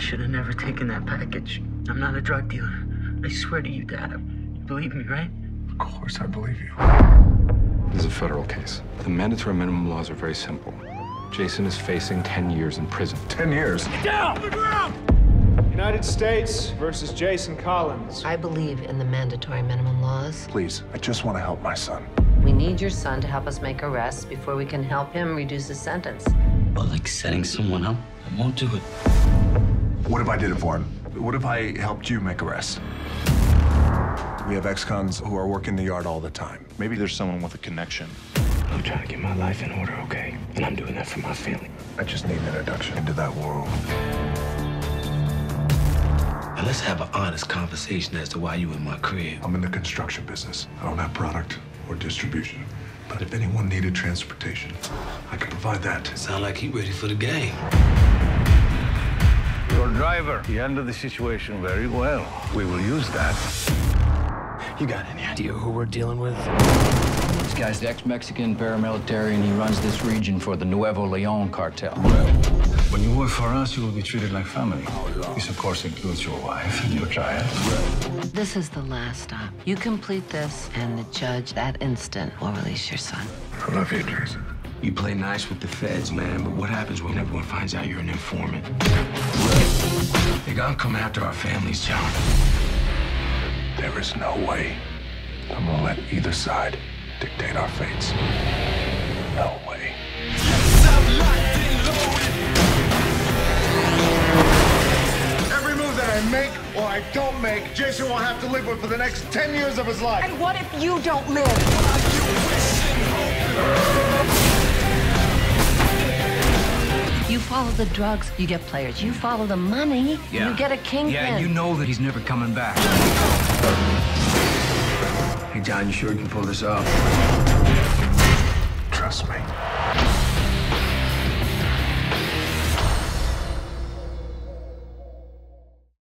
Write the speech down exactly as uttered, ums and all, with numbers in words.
should have never taken that package. I'm not a drug dealer. I swear to you, Dad. You believe me, right? Of course I believe you. This is a federal case. The mandatory minimum laws are very simple. Jason is facing ten years in prison. Ten years? Get down! On the ground! United States versus Jason Collins. I believe in the mandatory minimum laws. Please, I just want to help my son. We need your son to help us make arrests before we can help him reduce his sentence. But like setting someone up, I won't do it. What if I did it for him? What if I helped you make arrests? We have ex-cons who are working the yard all the time. Maybe there's someone with a connection. I'm trying to get my life in order, okay? And I'm doing that for my family. I just need an introduction into that world. Now let's have an honest conversation as to why you in my crib. I'm in the construction business. I don't have product or distribution. But if anyone needed transportation, I can provide that. Sound like he ready for the game. Your driver, he handled the situation very well. We will use that. You got any idea who we're dealing with? This guy's ex-Mexican paramilitary, and he runs this region for the Nuevo Leon cartel. When you work for us, you will be treated like family. This, of course, includes your wife and your child. This is the last stop. You complete this, and the judge, that instant, will release your son. I love you, Jason. You play nice with the feds, man, but what happens when everyone finds out you're an informant? They gotta come after our families, John. There is no way I'm gonna let either side dictate our fates. No way. Every move that I make or I don't make, Jason will have to live with for the next ten years of his life. And what if you don't live? You follow the drugs, you get players. You follow the money, Yeah. you get a kingpin. Yeah, you know that he's never coming back. Hey, John, you sure you can pull this off? Trust me.